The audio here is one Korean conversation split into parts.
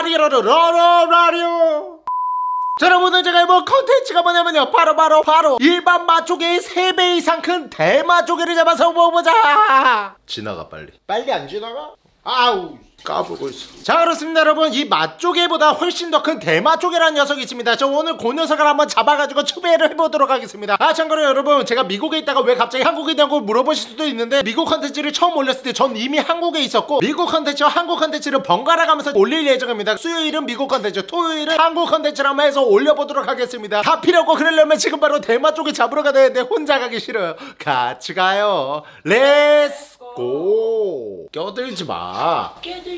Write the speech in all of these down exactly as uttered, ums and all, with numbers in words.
라리라로 라라라리오. 자, 여러분들 제가 이번 컨텐츠가 뭐냐면요, 바로 바로 바로 일반 맛조개의 세 배 이상 큰 대맛조개를 잡아서 먹어보자. 지나가 빨리. 빨리 안 지나가? 아우 까불고 있어. 자, 그렇습니다 여러분. 이 맛조개보다 훨씬 더 큰 대맛조개라는 녀석이 있습니다. 저 오늘 그 녀석을 한번 잡아가지고 추배를 해보도록 하겠습니다. 아, 참고로 여러분, 제가 미국에 있다가 왜 갑자기 한국에 있냐고 물어보실 수도 있는데, 미국 컨텐츠를 처음 올렸을 때 전 이미 한국에 있었고, 미국 컨텐츠와 한국 컨텐츠를 번갈아 가면서 올릴 예정입니다. 수요일은 미국 컨텐츠, 토요일은 한국 컨텐츠를 한번 해서 올려보도록 하겠습니다. 다 필요 없고 그러려면 지금 바로 대맛조개 잡으러 가야 되는데 혼자 가기 싫어요. 같이 가요. 렛츠 고. 껴들지 마.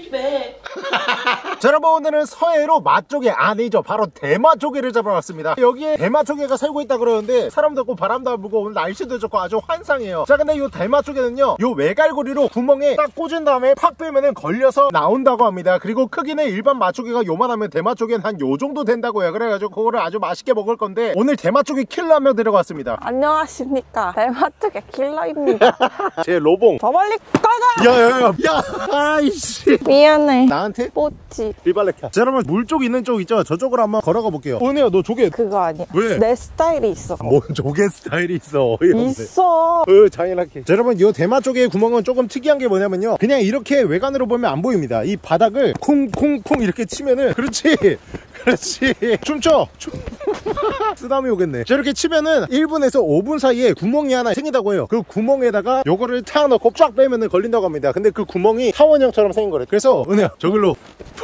자, 여러분, 오늘은 서해로 맛조개, 아니죠, 바로 대맛조개를 잡으러 왔습니다. 여기에 대맛조개가 살고 있다 그러는데 사람도 없고 바람도 안 불고 오늘 날씨도 좋고 아주 환상이에요. 자, 근데 이 대맛조개는요, 요 외갈고리로 구멍에 딱 꽂은 다음에 팍 빼면은 걸려서 나온다고 합니다. 그리고 크기는 일반 맛조개가 요만하면 대맛조개는 한 요 정도 된다고 해요. 그래가지고 그거를 아주 맛있게 먹을 건데, 오늘 대맛조개 킬러 한 명 데려왔습니다. 안녕하십니까, 대맛조개 킬러입니다. 제 로봉. 더 멀리 꺼져. 야야야 야, 야, 아이씨, 미안해. 나한테? 뽀찌. 리발레카. 자, 여러분, 물 쪽 있는 쪽 있죠? 저쪽으로 한번 걸어가 볼게요. 오네요. 너 조개. 그거 아니야. 왜? 내 스타일이 있어. 뭔 조개 스타일이 있어. 어이없네. 있어. 어, 잔인하게. 자, 여러분, 이 대맛조개의 구멍은 조금 특이한 게 뭐냐면요, 그냥 이렇게 외관으로 보면 안 보입니다. 이 바닥을 콩콩콩 이렇게 치면은, 그렇지 그렇지, 춤춰 춤. 쓰담이 오겠네. 자, 이렇게 치면은 일 분에서 오 분 사이에 구멍이 하나 생긴다고 해요. 그 구멍에다가 요거를 탁 넣고 쫙 빼면은 걸린다고 합니다. 근데 그 구멍이 타원형처럼 생긴 거래. 그래서 은혜야, 저길로.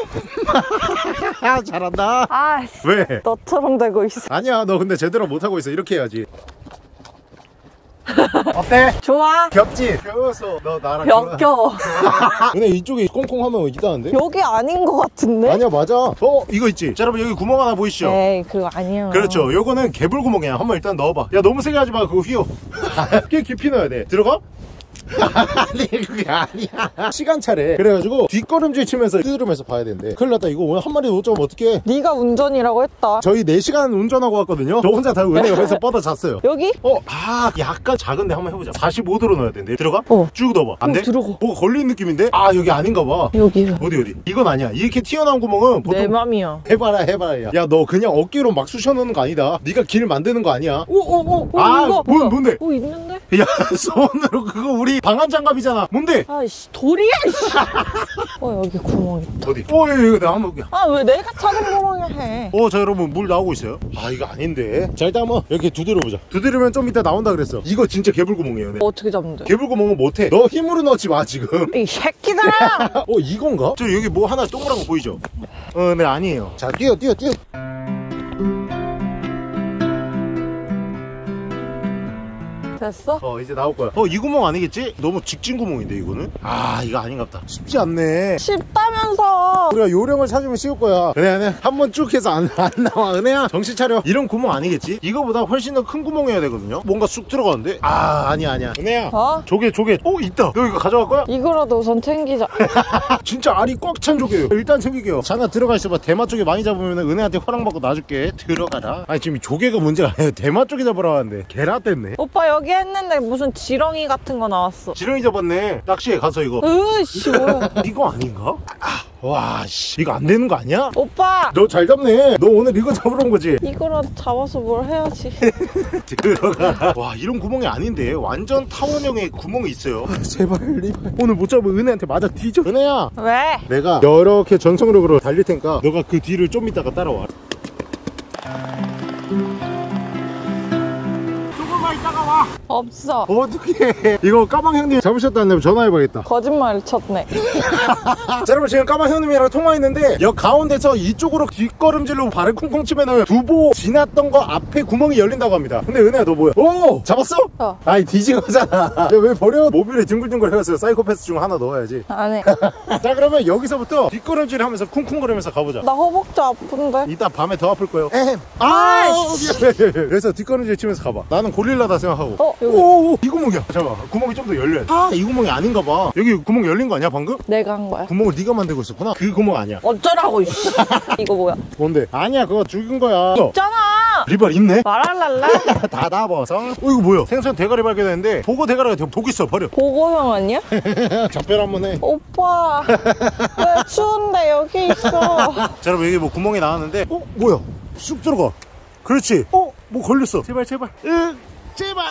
아, 잘한다. 아, 왜? 너처럼 되고 있어. 아니야, 너 근데 제대로 못하고 있어. 이렇게 해야지. 어때? 좋아. 겹지? 겹었어. 너 나랑 역겨워. 근데 이쪽에 콩콩 하면 있다는데? 여기 아닌 것 같은데? 아니야, 맞아. 어, 이거 있지? 자, 여러분, 여기 구멍 하나 보이시죠? 에이, 그거 아니야. 그렇죠. 요거는 개불 구멍이야. 한번 일단 넣어봐. 야, 너무 세게 하지 마. 그거 휘어. 꽤 깊이 넣어야 돼. 들어가? 아니, 그게 아니야. 시간차래. 그래가지고 뒷걸음질 치면서 뜯으면서 봐야 된대. 큰일 났다. 이거 오늘 한 마리 못 잡으면 어떡해. 네가 운전이라고 했다. 저희 네 시간 운전하고 왔거든요. 저 혼자 다 은혜 옆에서 뻗어 잤어요. 여기? 어, 아, 약간 작은데 한번 해보자. 사십오 도로 넣어야 되는데. 들어가? 어. 쭉 넣어봐. 안 돼? 어, 들어가. 뭐가 걸린 느낌인데? 아, 여기 아닌가 봐. 여기. 어디 어디? 이건 아니야. 이렇게 튀어나온 구멍은 보통 내 맘이야. 해봐라 해봐라. 야, 너 그냥 어깨로 막 쑤셔넣는 거 아니다. 네가 길 만드는 거 아니야. 오오오. 아, 이거 뭔, 뭔데? 오, 있는데? 야, 손으로 그거 우리 방한장갑이잖아. 뭔데? 아이씨, 돌이야. 어, 여기 구멍 있다. 어디? 어, 이거 이거 내가 한번 볼게. 아, 왜 내가 찾은 구멍에 해? 어, 자, 여러분, 물 나오고 있어요. 아, 이거 아닌데. 자, 일단 한번 이렇게 두드려보자. 두드리면 좀 이따 나온다 그랬어. 이거 진짜 개불구멍이에요. 네. 어떻게 잡는데? 개불구멍은 못해. 너 힘으로 넣지 마 지금. 이 새끼들아. 어, 이건가? 저 여기 뭐 하나 동그란 거 보이죠? 어, 네, 아니에요. 자, 뛰어 뛰어 뛰어. 됐어? 어, 이제 나올 거야. 어, 이 구멍 아니겠지? 너무 직진 구멍인데 이거는? 아, 이거 아닌갑다. 쉽지 않네. 쉽다면서. 우리가 요령을 찾으면 쉬울 거야. 은혜야, 은혜야, 한번 쭉 해서 안, 안 나와. 은혜야, 정신 차려. 이런 구멍 아니겠지? 이거보다 훨씬 더 큰 구멍이어야 되거든요. 뭔가 쑥 들어가는데? 아, 아니야 아니야. 은혜야, 어? 조개 조개. 어, 있다. 너 이거 가져갈 거야? 이거라도 우선 챙기자. 진짜 알이 꽉 찬 조개예요. 일단 챙길게요. 잠깐 들어가 있어봐. 대맛 조개 많이 잡으면 은혜한테 허락받고 놔줄게. 들어가라. 아니, 지금 조개가 문제가 아니라 대맛 조개 잡으러 왔는데 게라 뗐네. 오빠 여기 했는데 무슨 지렁이 같은 거 나왔어. 지렁이 잡았네. 낚시에 가서 이거. 으이씨, 뭐야. 이거 아닌가? 아, 와, 씨, 이거 안 되는 거 아니야? 오빠, 너 잘 잡네. 너 오늘 이거 잡으러 온 거지? 이거라도 잡아서 뭘 해야지. 들어가. 와, 이런 구멍이 아닌데 완전 타원형의 구멍이 있어요. 아, 제발 리발. 오늘 못 잡으면 은혜한테 맞아 뒤져. 은혜야, 왜? 내가 이렇게 전속력으로 달릴 테니까 너가 그 뒤를 좀 이따가 따라와. 조금만 이따가 와. 없어. 어떡해. 이거 까망 형님 잡으셨다는데 전화해봐야겠다. 거짓말 쳤네. 자, 여러분, 지금 까망 형님이랑 통화했는데 역 가운데서 이쪽으로 뒷걸음질로 발을 쿵쿵 치면은 두보 지났던 거 앞에 구멍이 열린다고 합니다. 근데 은혜야, 너 뭐야? 오! 잡았어? 어. 아니, 뒤진 거잖아. 야, 왜 버려? 모듈에 둥글둥글 해가지고 사이코패스 중 하나 넣어야지. 안 해. 자, 그러면 여기서부터 뒷걸음질 하면서 쿵쿵거리면서 가보자. 나 허벅지 아픈데. 이따 밤에 더 아플 거예요. 에헴. 아, 미안해. 그래서 뒷걸음질 치면서 가봐. 나는 고릴라다 생각하고. 어, 여기. 오오오, 이 구멍이야. 잠깐만, 구멍이 좀 더 열려야 돼. 아, 이 구멍이 아닌가 봐. 여기 구멍 열린 거 아니야 방금? 내가 한 거야. 구멍을 네가 만들고 있었구나. 그 구멍 아니야. 어쩌라고. 이거 뭐야? 뭔데? 아니야, 그거 죽인 거야. 있잖아. 리발 있네. 말할랄라? 닫아버섯. 어 이거 뭐야? 생선 대가리 발견했는데 보고 대가리가 독 있어. 버려. 보고형 아니야? 작별 한번 해. 오빠 왜 추운데 여기 있어? 자 여러분 여기 뭐 구멍이 나왔는데 어? 뭐야? 쑥 들어가. 그렇지. 어? 뭐 걸렸어. 제발 제발. 응 제발.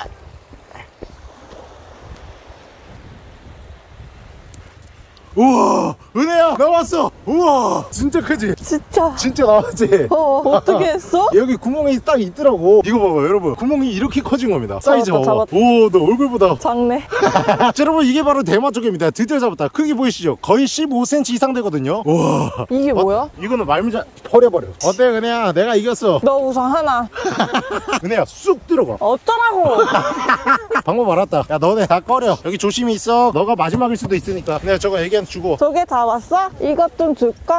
우와 은혜야 나왔어. 우와 진짜 크지? 진짜 진짜 나왔지? 어 어떻게 했어? 여기 구멍이 딱 있더라고. 이거 봐봐 여러분 구멍이 이렇게 커진 겁니다. 사이즈 봐봐. 잡았다. 오 너 얼굴보다 작네. 자, 여러분 이게 바로 대마조개입니다. 드디어 잡았다. 크기 보이시죠? 거의 십오 센티미터 이상 되거든요. 우와 이게 뭐야? 어, 이거는 말미잘 버려버려. 어때 은혜야 내가 이겼어. 너 우선 하나. 은혜야 쑥 들어가. 어쩌라고? 방법 알았다. 야 너네 다 꺼려. 여기 조심히 있어. 너가 마지막일 수도 있으니까. 내가 저거 애기한테 주고. 조개 잡았어? 이것 좀 줄까?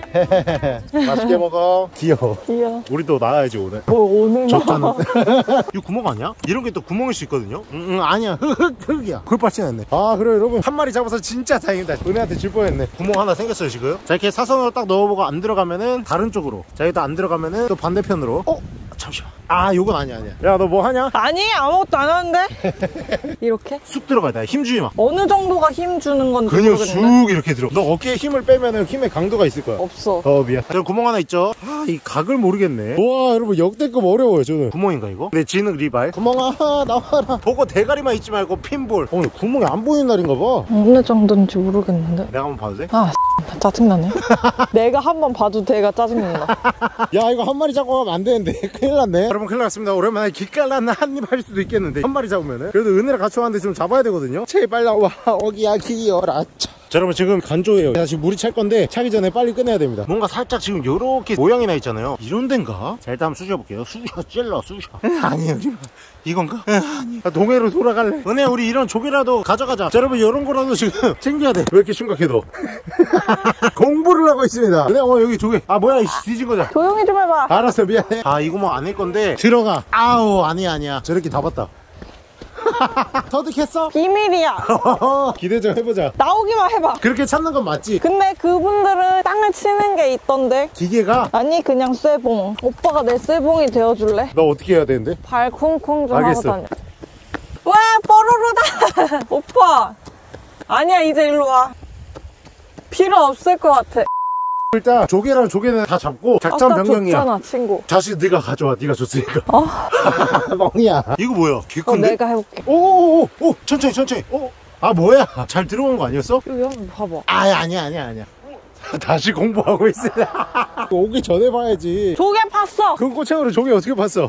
맛있게 먹어. 귀여워. 귀여워. 우리도 나와야지 오늘. 뭐 오늘 적잖아. 이거 구멍 아니야? 이런 게 또 구멍일 수 있거든요. 응, 응 아니야. 흙 흙이야. 그걸 빠치냈네. 아 그래 여러분 한 마리 잡아서 진짜 다행이다. 은혜한테 줄 뻔했네. 구멍 하나 생겼어요 지금. 자 이렇게 사선으로 딱 넣어보고 안 들어가면은 다른 쪽으로. 자 여기도 안 들어가면은 또 반대편으로. 어 잠시만. 아 요건 아니야 아니야. 야 너 뭐 하냐? 아니 아무것도 안 하는데? 이렇게? 쑥 들어가야 돼. 힘 주지 마. 어느 정도가 힘 주는 건지 그냥 모르겠네. 쑥 이렇게 들어. 너 어깨에 힘을 빼면은 힘의 강도가 있을 거야. 없어. 어 미안. 저 구멍 하나 있죠. 아 이 각을 모르겠네. 와 여러분 역대급 어려워요 저는. 구멍인가 이거? 내 진흙 리발. 구멍아 나와라. 보고 대가리만 있지 말고 핀볼. 오늘 구멍이 안 보이는 날인가 봐. 어느 정도인지 모르겠는데. 내가 한번 봐도 돼? 아 짜증나네. 내가 한 번 봐도 걔가 짜증난다. 야 이거 한 마리 잡고 가면 안 되는데. 큰일 났네. 여러분 큰일 났습니다. 오랜만에 기깔난 한입 할 수도 있겠는데 한 마리 잡으면은. 그래도 은혜랑 같이 왔는데 좀 잡아야 되거든요. 제발 나와 어기야 귀여라. 자 여러분 지금 간조예요. 다시 물이 찰 건데 차기 전에 빨리 끝내야 됩니다. 뭔가 살짝 지금 요렇게 모양이 나 있잖아요. 이런 데인가? 자 일단 한번 쑤셔 볼게요. 쑤셔 찔러 쑤셔. 아니에요 이건가? 아니 동해로 돌아갈래. 은혜 우리 이런 조개라도 가져가자. 자 여러분 이런 거라도 지금 챙겨야 돼. 왜 이렇게 심각해 너? 공부를 하고 있습니다. 은혜 어 여기 조개. 아 뭐야 이씨 뒤진 거잖아. 조용히 좀 해봐. 알았어 미안해. 아 이거 뭐 아닐 건데 들어가. 아우 아니야 아니야. 저렇게 다 봤다. 터득했어? 비밀이야. 기대 좀 해보자. 나오기만 해봐. 그렇게 찾는 건 맞지? 근데 그분들은 땅을 치는 게 있던데. 기계가? 아니 그냥 쇠봉. 오빠가 내 쇠봉이 되어줄래? 너 어떻게 해야 되는데? 발 쿵쿵 좀 알겠어. 하고 다녀. 와 뽀로로다. 오빠 아니야 이제 일로 와. 필요 없을 것 같아. 일단 조개랑 조개는 다 잡고 작전 아까 변경이야. 줬잖아 친구. 다시 네가 가져와. 네가 줬으니까. 어? 멍이야. 이거 뭐야? 개 어 큰데? 내가 해볼게. 오오오 오, 천천히 천천히. 오. 아 뭐야? 잘 들어간 거 아니었어? 여기 한번 봐봐. 아 아니야 아니야 아니야. 다시 공부하고 있어. 오기 전에 봐야지. 조개 팠어. 그 꼬챙으로 조개 어떻게 봤어?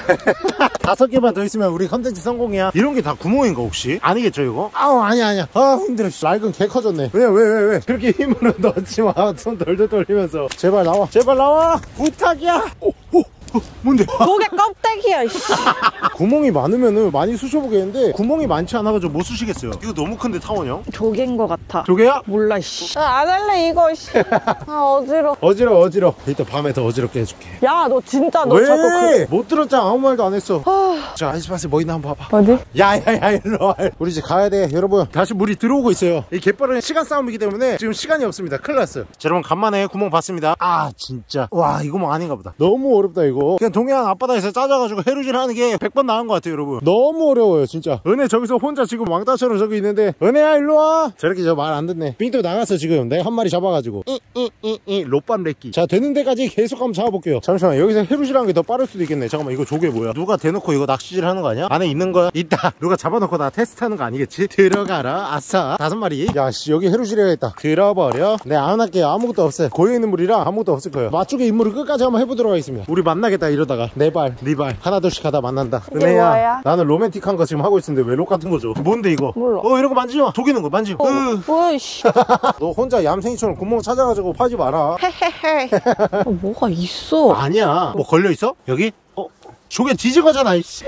다섯 개만 더 있으면 우리 컨텐츠 성공이야. 이런 게 다 구멍인가 혹시? 아니겠죠 이거? 아우 아니야 아니야. 아 힘들어. 낡은 개 커졌네. 왜 왜 왜 왜? 그렇게 힘으로 넣지 마. 손 덜덜 돌리면서. 제발 나와. 제발 나와. 부탁이야. 오, 오. 어, 뭔데? 조개 껍데기야 이씨. 구멍이 많으면은 많이 쑤셔보겠는데 구멍이 많지 않아가지고 못 쑤시겠어요. 이거 너무 큰데 타원 형? 조개인 것 같아. 조개야? 몰라 씨. 아, 안 할래 이거 씨. 아 어지러. 어지러 어지러. 일단 밤에 더 어지럽게 해줄게. 야 너 진짜 너 왜? 자꾸 그... 못 들었잖아. 아무 말도 안 했어. 아... 자 아이스박스에 뭐 있나 한번 봐봐. 어디? 야야야 일로 와. 우리 이제 가야 돼 여러분. 다시 물이 들어오고 있어요. 이 갯벌은 시간 싸움이기 때문에 지금 시간이 없습니다. 큰일 났어요. 자 여러분 간만에 구멍 봤습니다. 아 진짜 와 이거 뭐 아닌가 보다. 너무 어렵다 이거. 그냥 동해안 앞바다에서 짜져가지고 해루질 하는 게 백 번 나은 것 같아요 여러분. 너무 어려워요 진짜. 은혜 저기서 혼자 지금 왕따처럼 저기 있는데 은혜야 일로 와. 저렇게 저 말 안 듣네. 삥또 나갔어 지금. 내가 한 마리 잡아가지고 이이이이 롯밤 렉기. 자 되는 데까지 계속 한번 잡아볼게요. 잠시만 여기서 해루질 하는 게 더 빠를 수도 있겠네. 잠깐만 이거 조개 뭐야? 누가 대놓고 이거 낚시질 하는 거 아니야? 안에 있는 거야? 있다. 누가 잡아놓고 나 테스트하는 거 아니겠지? 들어가라. 아싸 다섯 마리. 야씨 여기 해루질 해야겠다. 들어버려. 네 안 할게요. 아무것도 없어요. 고여있는 물이라 아무것도 없을 거예요. 맛쪽에 임무를 끝까지 한번 해보도록 하겠습니다. 우리 만나겠다 이러다가 네 발 네 발 하나 둘씩 하다 만난다. 이게 은혜야 뭐야? 나는 로맨틱한 거 지금 하고 있었는데 왜 록 같은 거죠? 뭔데 이거? 몰라. 어 이런 거 만지지 마. 조개는 거 만지고. 어, 으. 뭐야 이씨. 너 혼자 얌생이처럼 구멍 찾아가지고 파지 마라. 헤헤헤. 어, 뭐가 있어? 아니야. 뭐 걸려있어? 여기? 어? 조개 뒤집어잖아 이씨.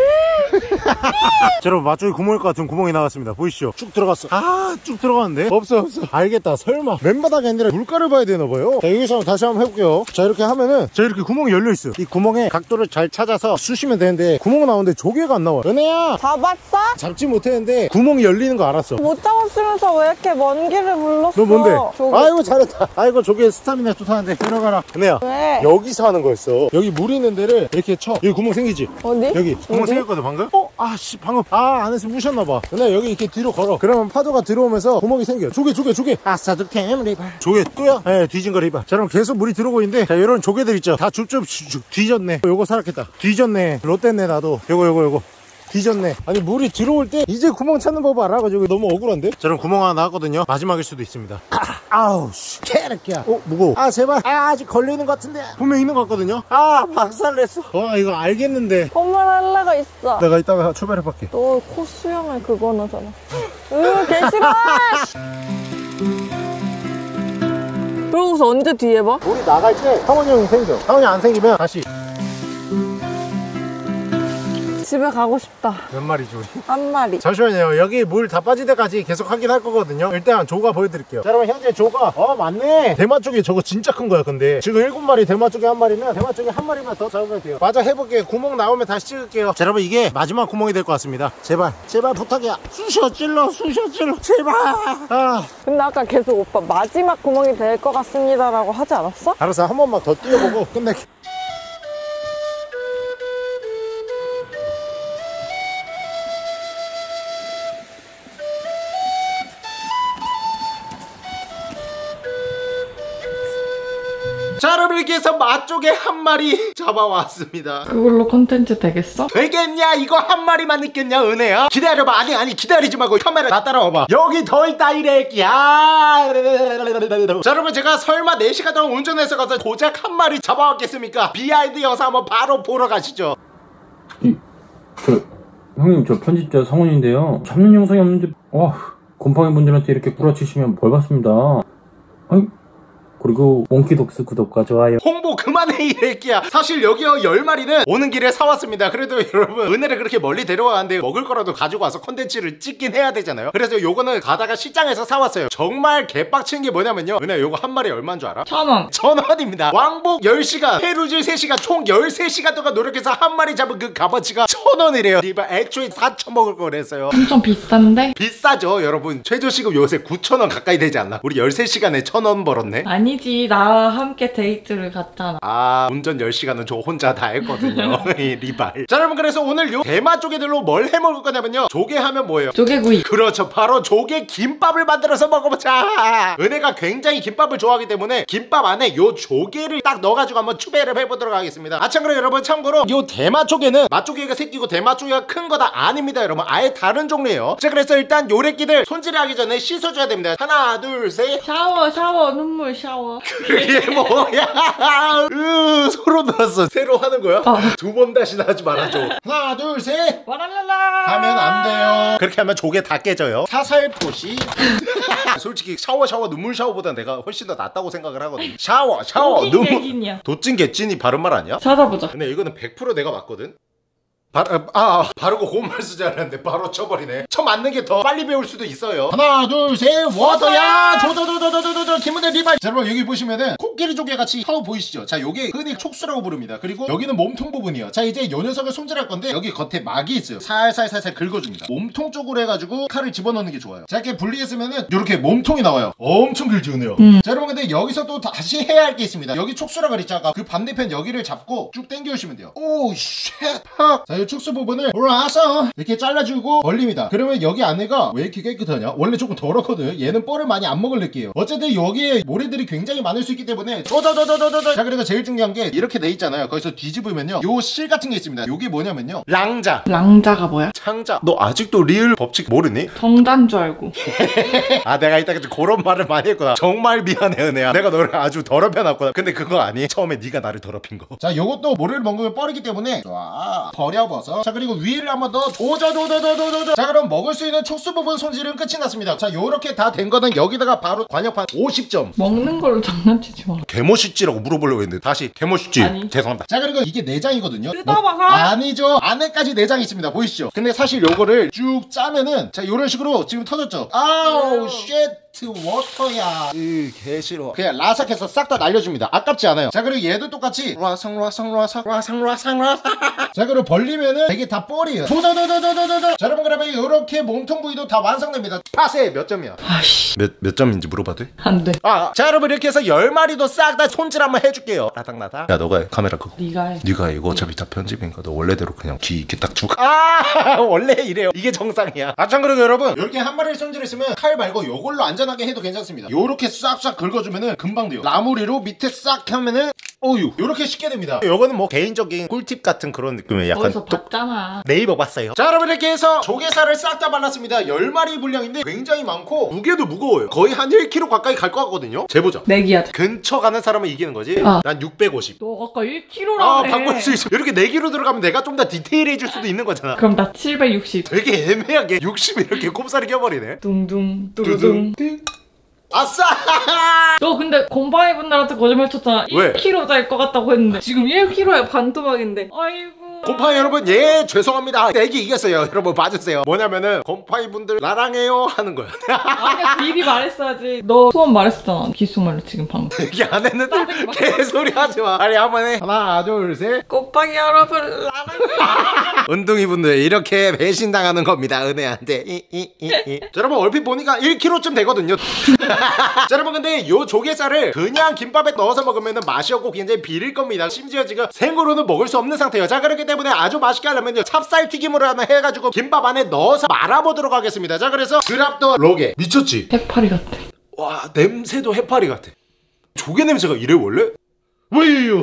자, 여러분 맛조개 구멍일 것 같은 구멍이 나왔습니다. 보이시죠? 쭉 들어갔어. 아 쭉 들어갔는데? 없어 없어. 알겠다. 설마 맨바닥이 아니라 물가를 봐야 되나봐요. 자 여기서 다시 한번 해볼게요. 자 이렇게 하면은 자 이렇게 구멍이 열려있어요. 이 구멍에 각도를 잘 찾아서 쑤시면 되는데 구멍 나오는데 조개가 안 나와. 은혜야 잡았어? 잡지 못했는데 구멍이 열리는 거 알았어. 못 잡았으면서 왜 이렇게 먼 길을 불렀어? 너 뭔데? 조개. 아이고 잘했다. 아이고 조개 스타미나 좋다는데 들어가라. 은혜야 왜? 왜? 여기서 하는 거였어. 여기 물 있는 데를 이렇게 쳐. 여기 구멍 생기지? 어디? 여기 구멍 어디? 생겼거든 방금? 어? 아씨 방금 아 안에서 무셨나봐. 근데 여기 이렇게 뒤로 걸어. 그러면 파도가 들어오면서 구멍이 생겨. 조개 조개 조개. 아싸 득템 리발. 조개 또야? 네 뒤진 거 리발. 자 그럼 계속 물이 들어오고 있는데 자 이런 조개들 있죠. 다 줍줍 뒤졌네. 요거 살았겠다. 뒤졌네. 롯됐네 나도. 요거 요거 요거. 뒤졌네. 아니 물이 들어올 때 이제 구멍 찾는 법 알아가지고 너무 억울한데? 저런 구멍 하나 나왔거든요. 마지막일 수도 있습니다. 아, 아우 씨 개새끼야. 어 무거워. 아 제발. 아 아직 걸려있는 것 같은데 분명 있는 것 같거든요. 아 박살냈어. 와 이거 알겠는데 콧물할래가 있어. 내가 이따가 출발해볼게. 너 코 수염을 그거 나잖아. 으 개싫어. 그러고서 언제 뒤에 봐? 물이 나갈 때 상원이 형이 생겨. 상원이 안 생기면 다시. 집에 가고 싶다. 몇 마리지 우리? 한 마리. 잠시만요. 여기 물 다 빠질 때까지 계속 하긴 할 거거든요. 일단 조가 보여드릴게요. 자 여러분 현재 조가 어 맞네. 대마 쪽에 저거 진짜 큰 거야. 근데 지금 일곱 마리 대마 쪽에 한 마리면 대마 쪽에 한 마리만 더 잡으면 돼요. 맞아 해볼게요. 구멍 나오면 다시 찍을게요. 자 여러분 이게 마지막 구멍이 될 것 같습니다. 제발 제발 부탁이야. 쑤셔 찔러 쑤셔 찔러 제발. 아 근데 아까 계속 오빠 마지막 구멍이 될 것 같습니다 라고 하지 않았어? 알았어 한 번만 더 뛰어보고 끝낼게. 자 여러분 이렇게 해서 맛조개 한 마리 잡아왔습니다. 그걸로 컨텐츠 되겠어? 되겠냐? 이거 한 마리만 있겠냐 은혜야? 기다려봐. 아니 아니 기다리지 말고 카메라 나 따라와봐. 여기 더 있다 이래끼야. 자 여러분 제가 설마 네 시간 동안 운전해서 가서 고작 한 마리 잡아왔겠습니까? 비하인드 영상 한번 바로 보러 가시죠. 이, 저, 형님 저 편집자 성훈인데요. 잡는 영상이 없는데 와 곰팡이 분들한테 이렇게 구라치시면 벌 받습니다. 아니 그리고 몽키독스 구독과 좋아요. 홍보 그만해 이 새끼야. 사실 여기요 열 마리는 오는 길에 사왔습니다. 그래도 여러분 은혜를 그렇게 멀리 데려가는데 먹을 거라도 가지고 와서 컨텐츠를 찍긴 해야 되잖아요. 그래서 요거는 가다가 시장에서 사왔어요. 정말 개빡친 게 뭐냐면요 은혜 요거 한 마리 얼마인 줄 알아? 천원. 천원입니다. 왕복 열 시간 페루질 세 시간 총 열세 시간 동안 노력해서 한 마리 잡은 그 값어치가 천원이래요. 이봐 애초에 사천 먹을 거랬어요. 엄청 비싼데? 비싸죠 여러분. 최저시급 요새 구천원 가까이 되지 않나? 우리 열세 시간에 천원 벌었네. 아니지, 나와 함께 데이트를 갔잖아. 아 운전 열 시간은 저 혼자 다 했거든요. 리발. 자 여러분 그래서 오늘 요 대마 조개들로 뭘 해먹을 거냐면요 조개하면 뭐예요? 조개구이. 그렇죠 바로 조개 김밥을 만들어서 먹어보자. 은혜가 굉장히 김밥을 좋아하기 때문에 김밥 안에 요 조개를 딱 넣어가지고 한번 추배를 해보도록 하겠습니다. 아 참고로 여러분 참고로 요 대마 조개는 맛조개가 새끼고 대마 조개가 큰 거다 아닙니다 여러분. 아예 다른 종류예요. 자 그래서 일단 요래끼들 손질하기 전에 씻어줘야 됩니다. 하나 둘 셋. 샤워 샤워 눈물 샤워. 그게 뭐야? 으, 소름 돋았어. 새로 하는 거야? 어. 두 번 다시 하지 말아줘. 하나 둘 셋 와랄랄라 하면 안 돼요. 그렇게 하면 조개 다 깨져요. 사살포시. 솔직히 샤워 샤워 눈물 샤워보다 내가 훨씬 더 낫다고 생각을 하거든. 샤워 샤워 도찐 눈물. 개긴이야. 도찐 개찐이 바른 말 아니야? 찾아보자. 근데 이거는 백 퍼센트 내가 맞거든. 바, 아, 아 바르고 고말 쓰지 않았는데 바로 쳐버리네. 쳐 맞는 게 더 빨리 배울 수도 있어요. 하나 둘 셋 워터야 조조조조조조조 김은혜 리발. 자 여러분 여기 보시면은 코끼리 조개 같이 하우 보이시죠? 자 요게 흔히 촉수라고 부릅니다. 그리고 여기는 몸통 부분이요. 자 이제 요 녀석을 손질할 건데 여기 겉에 막이 있어요. 살살살살 긁어줍니다. 몸통 쪽으로 해가지고 칼을 집어넣는 게 좋아요. 자 이렇게 분리했으면은 요렇게 몸통이 나와요. 엄청 길지 은혜요. 음. 자 여러분 근데 여기서 또 다시 해야 할 게 있습니다. 여기 촉수라 그랬죠 아까. 그 반대편 여기를 잡고 쭉 당겨주시면 돼요. 오 쉣. 자 이 축수 부분을 올라와서 이렇게 잘라주고 벌립니다. 그러면 여기 안에가 왜 이렇게 깨끗하냐? 원래 조금 더럽거든. 얘는 뻘을 많이 안 먹을 낼게요. 어쨌든 여기에 모래들이 굉장히 많을 수 있기 때문에 도도도도도도도. 자 그리고 제일 중요한 게 이렇게 돼 있잖아요. 거기서 뒤집으면요 요 실 같은 게 있습니다. 요게 뭐냐면요 랑자. 랑자가 뭐야? 창자. 너 아직도 리을 법칙 모르니? 정자인 줄 알고. 아 내가 이따 그런 말을 많이 했구나. 정말 미안해 은혜야. 내가 너를 아주 더럽혀놨구나. 근데 그거 아니? 처음에 네가 나를 더럽힌 거. 자 요것도 모래를 먹으면 뻘이기 때문에 좋아 버려버서. 자 그리고 위를 한번 더 도저도도도도도. 자 그럼 먹을 수 있는 촉수 부분 손질은 끝이 났습니다. 자 요렇게 다 된 거는 여기다가 바로 관역판 오십 점. 먹는 걸로 장난치지 마. 개멋있지라고 물어보려고 했는데 다시 개멋있지? 아니. 죄송합니다. 자 그리고 이게 내장이거든요. 뜯어봐서. 뭐, 아니죠. 안에까지 내장이 있습니다. 보이시죠? 근데 사실 요거를 쭉 짜면은 자 요런 식으로 지금 터졌죠? 아우 쉣 화이트 워터야. 으 개싫어. 그냥 라삭해서 싹 다 날려줍니다. 아깝지 않아요. 자 그리고 얘도 똑같이 라상 라상 라상 라상 라상 라상. 자 그리고 벌리면은 이게 다 뻘이에요. 도도도도도도도. 자 여러분 그러면 이렇게 몸통 부위도 다 완성됩니다. 파세 몇 점이야? 아씨. 몇, 몇 점인지 물어봐도 돼? 안 돼. 아, 자 여러분 이렇게 해서 열 마리도 싹 다 손질 한번 해줄게요. 라닥라닥. 야 너가 해. 카메라 끄고. 네가 해. 네가 해. 이거 어차피 다 편집이니까 너 원래대로 그냥 귀 이렇게 딱 쭉. 아 원래 이래요. 이게 정상이야. 아 참고로 여러분 이렇게 한 마리를 손질했으면 칼 말고 요걸로 안전하게 해도 괜찮습니다. 요렇게 싹싹 긁어주면은 금방 돼요. 나무리로 밑에 싹 하면은 어유 요렇게 쉽게 됩니다. 요거는 뭐 개인적인 꿀팁 같은 그런 느낌의 약간 어디서 봤잖아. 네이버 봤어요. 자 여러분 이렇게 해서 조개살을 싹 다 발랐습니다. 열 마리 분량인데 굉장히 많고 무게도 무거워요. 거의 한 일 킬로그램 가까이 갈 것 같거든요. 재보자. 내기야. 근처 가는 사람은 이기는 거지. 어. 난 육백오십. 너 아까 일 킬로그램. 아 바꿀 수 있어. 이렇게 네 킬로그램 들어가면 내가 좀 더 디테일해질 수도 있는 거잖아. 그럼 나 칠백육십. 되게 애매하게 육십 이렇게 꼽살이 껴버리네. 둥둥 뚜루둥. 아싸! 너 근데 곰팡이 분들한테 거짓말 쳤잖아. 왜? 일 킬로그램 될 것 같다고 했는데 지금 일 킬로그램에 반토막인데. 아이고. 곰팡이 여러분 예 죄송합니다. 내기 이겼어요. 여러분 봐주세요. 뭐냐면은 곰팡이 분들 나랑해요 하는 거야. 아니야 미리 말했어야지. 너 소원 말했었잖아. 귓속말로 지금 방금. 얘기 안 했는데 개소리 하지 마. 빨리 한번 해. 하나 둘 셋. 곰팡이 여러분 나랑. 운동이 분들 이렇게 배신당하는 겁니다. 은혜한테. 이, 이, 이, 이. 자, 여러분 얼핏 보니까 일 킬로그램쯤 되거든요. 자 여러분 근데 요 조개살을 그냥 김밥에 넣어서 먹으면 맛이 없고 굉장히 비릴 겁니다. 심지어 지금 생으로는 먹을 수 없는 상태예요. 자 그렇기 때문에 아주 맛있게 하려면요 찹쌀 튀김으로 하나 해가지고 김밥 안에 넣어서 말아보도록 하겠습니다. 자 그래서 드랍더 로게 미쳤지? 해파리 같아. 와 냄새도 해파리 같아. 조개 냄새가 이래 원래? 왜요?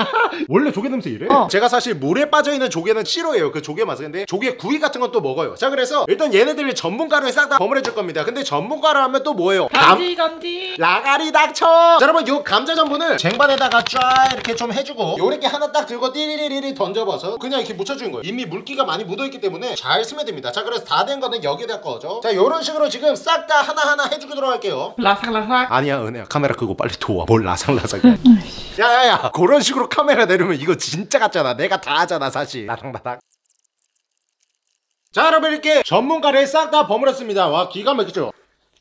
원래 조개 냄새 이래? 어. 제가 사실 물에 빠져있는 조개는 싫어해요. 그 조개 맛은. 근데 조개 구이 같은 건 또 먹어요. 자 그래서 일단 얘네들을 전문가로 싹 다 버무려 줄 겁니다. 근데 전문가로 하면 또 뭐예요? 간지 간지. 라가리 닥쳐. 자 여러분 요 감자 전분을 쟁반에다가 쫙 이렇게 좀 해주고 요렇게 하나 딱 들고 띠리리리 던져봐서 그냥 이렇게 묻혀주는 거예요. 이미 물기가 많이 묻어있기 때문에 잘 쓰면 됩니다. 자 그래서 다 된 거는 여기다 꺼죠. 자 요런 식으로 지금 싹 다 하나하나 해주도록 할게요. 라삭라삭. 아니야 은혜야 카메라 끄고 빨리 도와. 뭘 라삭라삭이야. 야야야 그런 식으로 카메라 내리면 이거 진짜 같잖아. 내가 다 하잖아 사실. 라삭라삭. 자 여러분 이렇게 전문가를 싹 다 버무렸습니다. 와 기가 막히죠?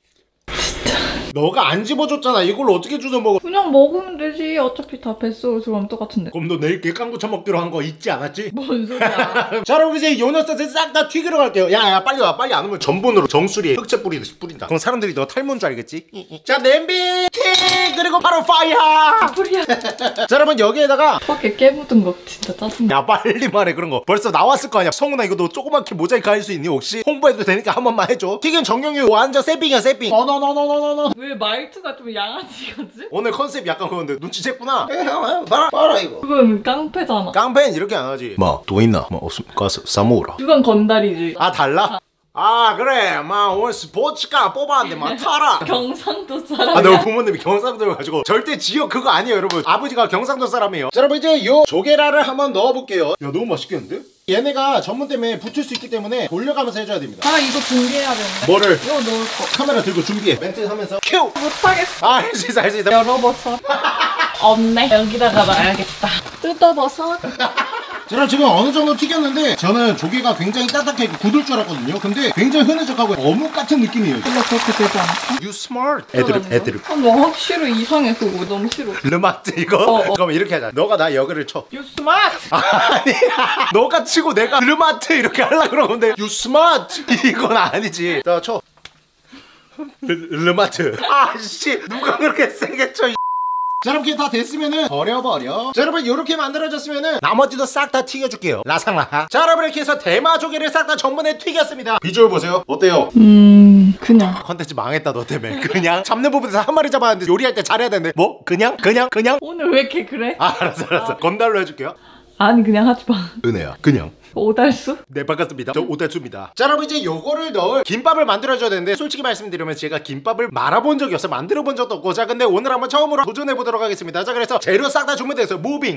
너가 안 집어줬잖아. 이걸로 어떻게 주워 먹어? 그냥 먹으면 되지. 어차피 다 뱃속으로 들어가면 똑같은데. 그럼 너 내일 객강구 처먹기로 한 거 잊지 않았지? 뭔 소리야. 자 여러분 이제 요너스를 싹 다 튀기러 갈게요. 야야 빨리 와. 빨리 안 오면 전분으로 정수리에 흑채 뿌리듯이 뿌린다. 그럼 사람들이 너 탈모인 줄 알겠지? 자 냄비 튀 그리고 바로 파이어. 소리야. 자 여러분 여기에다가 밖에 깨묻은 거 진짜 짜증나. 야 빨리 말해. 그런 거 벌써 나왔을 거 아니야. 성훈아 이거 너 조그맣게 모자이크 할 수 있니 혹시? 홍보해도 되니까 한 번만 해줘. 튀긴 정경유 완전 세핑이야 세핑. 어너너너너너너. 왜 말투가 좀 양아치 같지? 오늘 컨셉 약간 그건데 눈치챘구나. 에이 봐라 봐라 이거. 그건 깡패잖아. 깡패는 이렇게 안 하지. 뭐 또 있나? 뭐 없으면 가서 싸먹으라. 그건 건달이지. 아 달라? 아 그래 막 오늘 스포츠카 뽑았는데 막 타라. 경상도 사람. 아, 너 부모님이 경상도여가지고 절대 지역 그거 아니에요 여러분. 아버지가 경상도 사람이에요. 자 여러분 이제 요 조개라를 한번 넣어볼게요. 야 너무 맛있겠는데? 얘네가 전분 때문에 붙을 수 있기 때문에 돌려가면서 해줘야 됩니다. 아 이거 준비해야 되는데. 뭐를? 이거 넣을 거. 카메라 들고 준비해. 멘트 하면서 큐! 못하겠어. 아 할 수 있어 할 수 있어. 열어버섯. 없네. 여기다가 놔야겠다. 뜯어버섯. 자 그럼 지금 어느 정도 튀겼는데 저는 조개가 굉장히 딱딱해 굳을 줄 알았거든요. 근데 굉장히 흐느적하고 어묵 같은 느낌이에요. 원래 그렇게 되지 않을까? You smart. 애드립 애드립. 아, 너 확실히 이상해 그거. 너무 싫어. 르마트 이거? 어, 어. 그럼 이렇게 하자. 너가 나 여기를 쳐. You smart. 아니야. 너가 치고 내가 르마트 이렇게 하려고 그러는데 You smart. 이건 아니지. 자 쳐. 르, 르마트. 아씨 누가 그렇게 세게 쳐. 자 이렇게 다 됐으면은 버려버려. 자 여러분 이렇게 만들어졌으면은 나머지도 싹 다 튀겨줄게요. 라상라. 자 여러분 이렇게 해서 대마 조개를 싹 다 전분에 튀겼습니다. 비주얼 보세요. 어때요? 음 그냥. 컨텐츠 망했다 너 때문에. 그냥 잡는 부분에서 한 마리 잡았는데 요리할 때 잘해야 되는데 뭐? 그냥? 그냥? 그냥? 오늘 왜 이렇게 그래? 아 알았어 알았어. 건달로 해줄게요. 아니 그냥 하지 마. 은혜야 그냥. 오달수? 네 반갑습니다. 저 오달수입니다. 자 여러분 이제 요거를 넣을 김밥을 만들어줘야 되는데 솔직히 말씀드리면 제가 김밥을 말아본 적이 없어요. 만들어본 적도 없고. 자 근데 오늘 한번 처음으로 도전해보도록 하겠습니다. 자 그래서 재료 싹 다 준비됐어요. 무빙.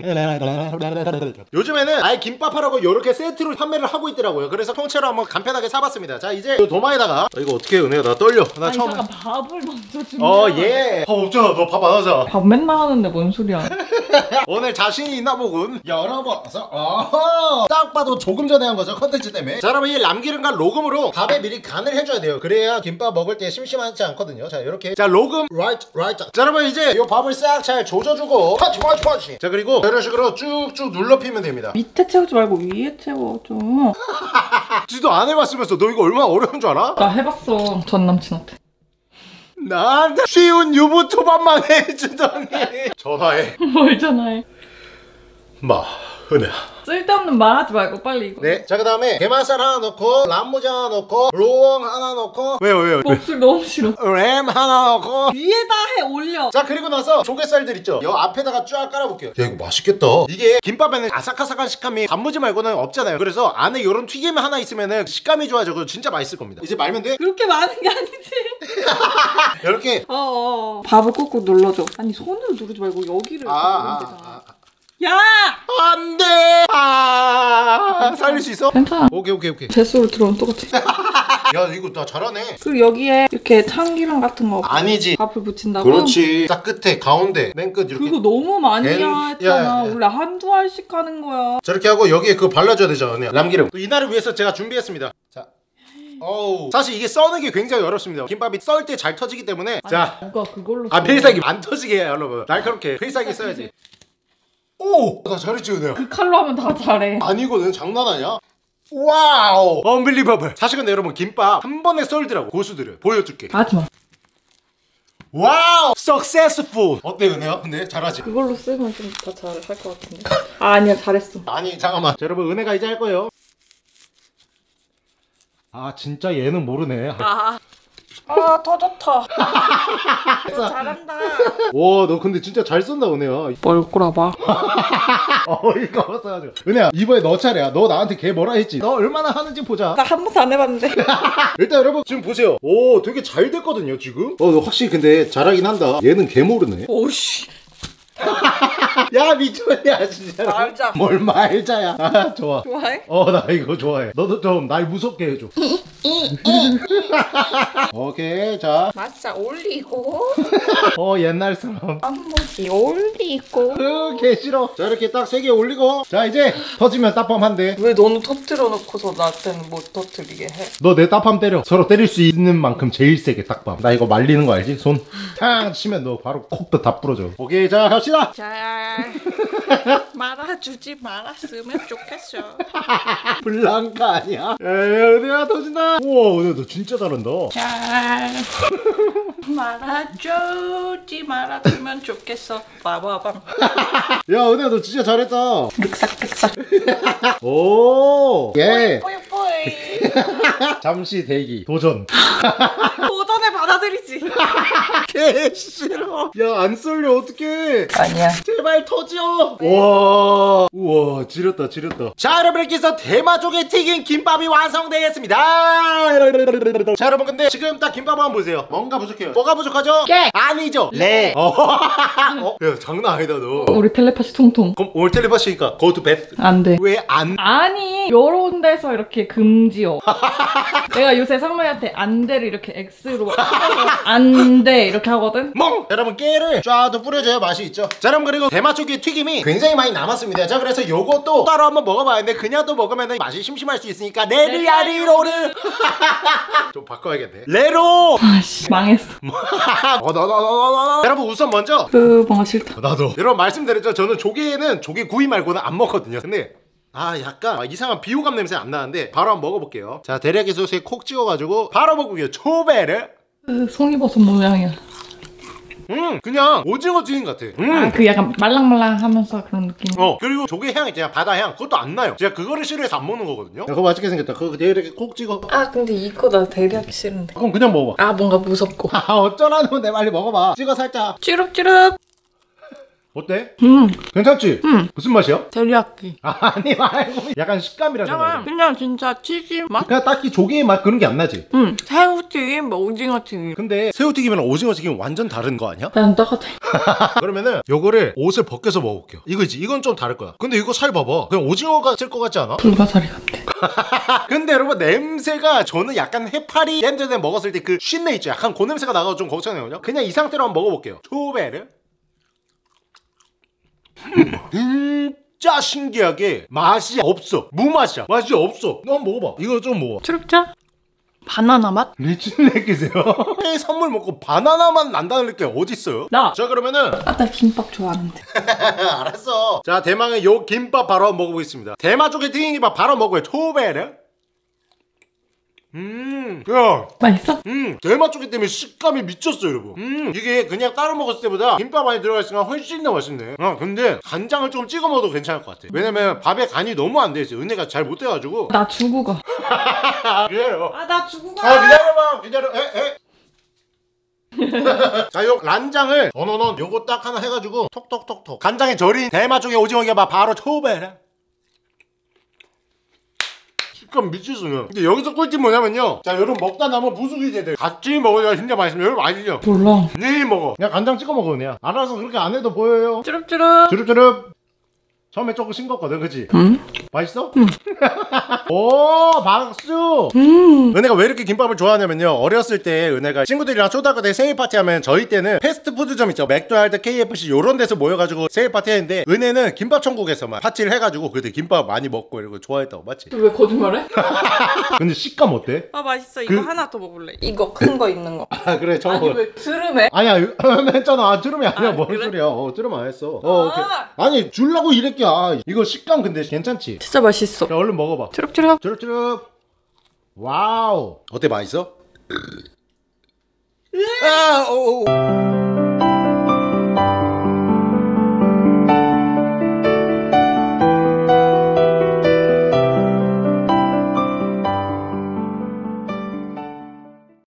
요즘에는 아예 김밥 하라고 요렇게 세트로 판매를 하고 있더라고요. 그래서 통째로 한번 간편하게 사봤습니다. 자 이제 요 도마에다가 어, 이거 어떻게 해 은혜야 나 떨려. 나 아니 처음 잠깐 밥을 먼저 준비해. 어 예. 밥 없잖아. 너 밥 안 하잖아. 밥 맨날 하는데 뭔 소리야. 오늘 자신이 있나 보군. 열어봐서 어허, 딱 봐도 조금 전에 한 거죠, 컨텐츠 때문에. 자 여러분, 이 람기름과 로금으로 밥에 미리 간을 해줘야 돼요. 그래야 김밥 먹을 때 심심하지 않거든요. 자 이렇게, 자 로금 라이트 라이트. 자 여러분, 이제 이 밥을 싹 잘 조져주고 파치 파치 파치. 자 그리고 이런 식으로 쭉쭉 눌러 피면 됩니다. 밑에 채우지 말고 위에 채워 좀. 지도 안 해봤으면서 너 이거 얼마나 어려운 줄 알아? 나 해봤어, 전 남친한테. 나한테 쉬운 유부 초밥만 해주더니. 전화해. 뭘 전화해. 마 은혜야. 쓸데없는 말 하지 말고 빨리 이거. 네. 자 그 다음에 게맛살 하나 넣고 람무자 하나 넣고 로엉 하나 넣고. 왜요 왜요? 목소리 너무 싫어. 램 하나 넣고. 위에다 해 올려. 자 그리고 나서 조개살들 있죠, 요 앞에다가 쫙 깔아볼게요. 야 이거 맛있겠다. 이게 김밥에는 아삭아삭한 식감이 단무지 말고는 없잖아요. 그래서 안에 요런 튀김 하나 있으면은 식감이 좋아져서 진짜 맛있을 겁니다. 이제 말면 돼. 그렇게 많은 게 아니지. 이렇게. 어어. 밥을 꾹꾹 눌러줘. 아니 손으로 누르지 말고 여기를. 아, 아, 누르면 되잖아. 아, 아. 야! 안돼. 아 살릴 수 있어? 괜찮아. 오케이 오케이 오케이. 뱃소리 들어오면 똑같아. 야 이거 나 잘하네. 그리고 여기에 이렇게 참기름 같은 거 아니지. 밥을 붙인다고? 그렇지. 딱 끝에 가운데 맨 끝 이렇게. 그거 너무 많이 엔- 했잖아. 야, 야, 야. 원래 한두 알씩 하는 거야. 저렇게 하고 여기에 그거 발라줘야 되잖아, 람기름. 또 이날을 위해서 제가 준비했습니다. 자, 어우, 사실 이게 써는 게 굉장히 어렵습니다. 김밥이 썰 때 잘 터지기 때문에. 아니, 자, 누가 그걸로 아 써. 필살기 안 터지게 해요, 여러분. 날카롭게 필살기 써야지. 오, 나 잘했지 은혜야. 그 칼로 하면 다 잘해. 아니거든, 장난 아니야. 와우, 언빌리버블. 사실 근데 여러분, 김밥 한 번에 썰더라고, 고수들은. 보여줄게. 하지마. 와우, successful. 어때 은혜야? 근데 잘하지? 그걸로 쓰면 좀 더 잘 할 것 같은데. 아, 아니야, 잘했어. 아니 잠깐만. 자, 여러분 은혜가 이제 할 거예요. 아 진짜 얘는 모르네. 아, 아, 더 좋다. 너 잘한다. 와, 너 근데 진짜 잘 쏜다 은혜야. 뭘 꼬라봐. 어이가 없어가지고. 은혜야 이번에 너 차례야. 너 나한테 걔 뭐라 했지? 너 얼마나 하는지 보자. 나 한 번도 안 해봤는데. 일단 여러분 지금 보세요. 오 되게 잘 됐거든요 지금. 어 너 확실히 근데 잘하긴 한다. 얘는 걔 모르네. 오씨. 야 미쳤냐 진짜. 말자. 뭘 말자야. 아 좋아. 좋아해? 어 나 이거 좋아해. 너도 좀 날 무섭게 해줘. 오케이 자. 맞자, 올리고. 어 옛날 사람. 한 번씩 올리고. 으, 개 싫어. 자 이렇게 딱 세 개 올리고. 자 이제 터지면 따밤한데. 왜 너는 터뜨려 놓고서 나한테는 못 터뜨리게 해? 너 내 따밤 때려. 서로 때릴 수 있는 만큼 제일 세게 딱밤. 나 이거 말리는 거 알지? 손 탕 치면 너 바로 콕도 다 부러져. 오케이 자 갑시다. 잘 말아주지 말았으면 좋겠어. 블랑카 아니야? 야, 은혜야 터진다. 우와 은혜 너 진짜 잘한다. 잘 말아주지 말았으면 좋겠어. 빠바밤. 야 은혜 너 진짜 잘했다. 륵삭륵삭. 오 예. 뿌이뿌이. 잠시 대기 도전. 도전에 받아들이지. 개 싫어. 야 안 쏠려 어떡해. 아니야. 제발 터져. 와 우와 지렸다 지렸다. 자 여러분께서 대마족의 튀긴 김밥이 완성되겠습니다. 자 여러분 근데 지금 딱 김밥 한번 보세요. 뭔가 부족해요. 뭐가 부족하죠? 깨 아니죠. 레. 어. 어? 야 장난 아니다 너. 우리 텔레파시 통통. 그럼 올 텔레파시니까 go to bed. 안 돼. 왜 안? 아니, 요런 데서 이렇게 금지어. 내가 요새 상무이한테 안 돼를 이렇게 X로 안 돼 이렇게 하거든. 멍! 여러분 깨를 쫙도 뿌려줘야 맛이 있죠. 자 여러분 그리고 대마초기 튀김이 굉장히 많이 남았습니다. 자 그래서 요것도 따로 한번 먹어봐야 하는데 그냥 또 먹으면 맛이 심심할 수 있으니까 레리아리로를 좀 바꿔야겠네. 레로. 아씨, 망했어. 어, 나, 나, 나, 나, 나. 여러분 우선 먼저 그 뭔가 싫다. 나도 여러분 말씀드렸죠. 저는 조개는 조개 구이 말고는 안 먹거든요. 근데 아 약간 아, 이상한 비호감 냄새 안 나는데 바로 한번 먹어볼게요. 자 데리야끼 소스에 콕 찍어가지고 바로 먹을게요. 초베르. 그 송이버섯 모양이야. 음 그냥 오징어 튀김 같아. 음. 아, 그 약간 말랑말랑하면서 그런 느낌. 어 그리고 조개 향 있잖아. 바다 향 그것도 안 나요. 제가 그거를 싫어해서 안 먹는 거거든요. 야, 그거 맛있게 생겼다. 그거 이렇게 콕 찍어. 아, 근데 이거 나 데리야끼 싫은데. 그럼 그냥 먹어봐. 아, 뭔가 무섭고. 아 어쩌라는 내 빨리 먹어봐. 찍어 살짝. 찌릅찌릅. 어때? 음, 괜찮지? 음. 무슨 맛이야? 데리야끼. 아니 말고 약간 식감이라 약간 생각해. 그냥 진짜 튀김 맛? 그냥 딱히 조개의 맛 그런 게 안 나지. 응, 새우튀김, 뭐 오징어튀김. 근데 새우튀김이랑 오징어튀김 완전 다른 거 아니야? 난 똑같아. 그러면은 요거를 옷을 벗겨서 먹어볼게요. 이거지 이건 좀 다를 거야. 근데 이거 살 봐봐. 그냥 오징어가 쓸 것 같지 않아? 불가사리 같아. 근데 여러분 냄새가 저는 약간 해파리 햄전에 먹었을 때 그 쉰내 있죠. 약간 그 냄새가 나가서 좀 걱정해요. 그냥 이 상태로 한번 먹어볼게요. 초베르. 진짜 신기하게 맛이 없어. 무맛이야. 맛이 없어. 너 한번 먹어봐. 이거 좀 먹어. 트럭자? 바나나 맛? 미친 새끼세요. 이 선물 먹고 바나나 맛 난다는 느낌 어딨어요? 나! 자 그러면은 아, 나 김밥 좋아하는데. 알았어. 자 대망의 요 김밥 바로 한번 먹어보겠습니다. 대마 쪽에 튀긴 김밥 바로 먹어요. 초베르. 음, 야, 맛있어? 음, 대마 쪽에 때문에 식감이 미쳤어, 여러분. 음, 이게 그냥 따로 먹었을 때보다 김밥 많이 들어가 있으니까 훨씬 더 맛있네. 아, 근데 간장을 좀 찍어 먹어도 괜찮을 것 같아. 왜냐면 밥에 간이 너무 안 돼 있어. 은혜가 잘 못 돼가지고. 나 주고 가. 그래요. 아, 나 주고 가. 아, 기다려봐, 기다려. 에, 에. 자, 요 란장을 어너넌 요거 딱 하나 해가지고 톡톡톡톡 간장에 절인 대마 쪽에 오징어 김밥 바로 초베르. 식감 미치겠어요. 근데 여기서 꿀팁 뭐냐면요, 자 여러분 먹다 남은 부수기제들 같이 먹어야 진짜 맛있습니다. 여러분 아시죠? 몰라. 네 먹어. 그냥 간장 찍어 먹어 그냥. 알아서 그렇게 안 해도 보여요. 쭈릅쭈릅. 주릅주릅. 처음에 조금 싱겁거든, 그치? 응? 맛있어? 응. 오, 박수! 음. 은혜가 왜 이렇게 김밥을 좋아하냐면요, 어렸을 때 은혜가 친구들이랑 초등학교 때 생일 파티 하면 저희 때는 패스트푸드점 있죠, 맥도날드, 케이에프씨 요런 데서 모여가지고 생일 파티 했는데 은혜는 김밥 천국에서만 파티를 해가지고 그때 김밥 많이 먹고 이러고 좋아했다고. 맞지? 왜 거짓말해? 근데 식감 어때? 아 맛있어. 이거 그- 하나 더 먹을래. 이거 큰 거 있는 거. 아 그래 저거. 아니, 왜 트름해? 아니야 했잖아. 아 트름이 아니야. 아, 뭔 그래? 소리야. 어 트름 안 했어. 어, 아. 오케이. 아니 줄라고 이랬게. 아, 이거 식감 근데 괜찮지? 진짜 맛있어. 자 얼른 먹어봐. 쭈릅쭈릅. 쭈룩쭈룩. 와우. 어때, 맛있어? 아, 오, 오.